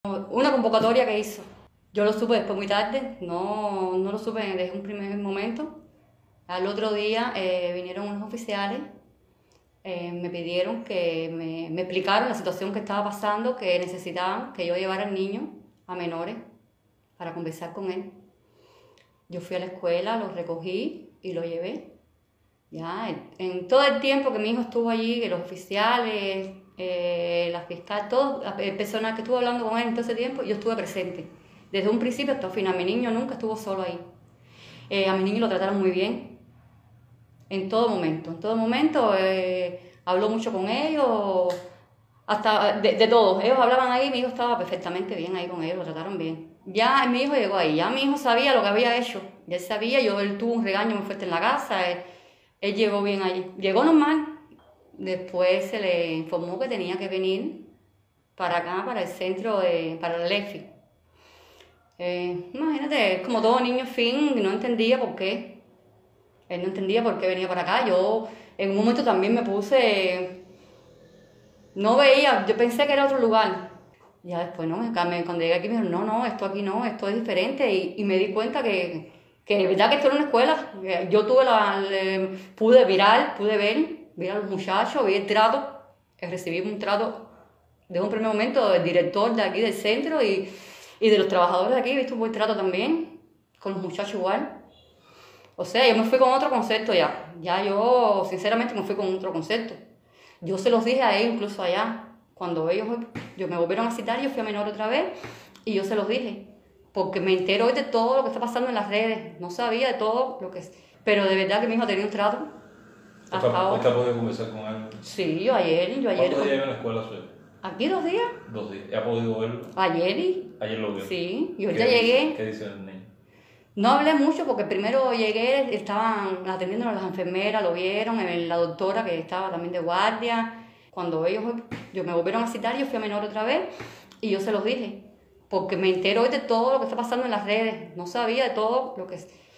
Una convocatoria que hizo. Yo lo supe después muy tarde, no lo supe desde un primer momento. Al otro día vinieron unos oficiales, me pidieron que me explicaron la situación que estaba pasando, que necesitaban que yo llevara al niño a menores para conversar con él. Yo fui a la escuela, lo recogí y lo llevé. Ya, en todo el tiempo que mi hijo estuvo allí, que los oficiales, la fiscal, todo el personal que estuvo hablando con él en todo ese tiempo, yo estuve presente. Desde un principio hasta el final. Mi niño nunca estuvo solo ahí. A mi niño lo trataron muy bien, en todo momento. En todo momento habló mucho con ellos, hasta de todos. Ellos hablaban ahí, mi hijo estaba perfectamente bien ahí con ellos, lo trataron bien. Ya mi hijo llegó ahí, ya mi hijo sabía lo que había hecho. Ya él sabía, él tuvo un regaño muy fuerte en la casa, él llegó bien allí. Llegó normal. Después se le informó que tenía que venir para acá, para el centro, para el LEFI. Imagínate, como todo niño fin, no entendía por qué. Él no entendía por qué venía para acá. Yo en un momento también me puse, no veía, yo pensé que era otro lugar. Ya después, ¿no? Cuando llegué aquí me dijeron, no, esto aquí no, esto es diferente. Y me di cuenta que de verdad que esto era una escuela. Yo pude virar, pude ver a los muchachos, vi el trato, recibí un trato de un primer momento del director de aquí del centro y de los trabajadores de aquí, he visto un buen trato también, con los muchachos igual. O sea, yo me fui con otro concepto ya. Ya yo, sinceramente, me fui con otro concepto. Yo se los dije a ellos incluso allá. Cuando yo me volvieron a citar, yo fui a menor otra vez y yo se los dije. Porque me entero hoy de todo lo que está pasando en las redes. No sabía de todo lo que es. Pero de verdad que mi hijo tenía un trato. Hasta ahora. ¿Usted ha podido conversar con él? Sí, yo ayer. ¿Cuántos días iba a la escuela suya? ¿Aquí 2 días? 2 días. ¿Ha podido verlo? Ayer. Ayer lo vio. Sí, y ahorita llegué. ¿Qué dice el niño? No hablé mucho porque primero llegué, estaban atendiéndonos las enfermeras, lo vieron, la doctora que estaba también de guardia. Cuando yo me volvieron a citar, yo fui a menor otra vez y yo se los dije. Porque me entero hoy de todo lo que está pasando en las redes. No sabía de todo lo que es.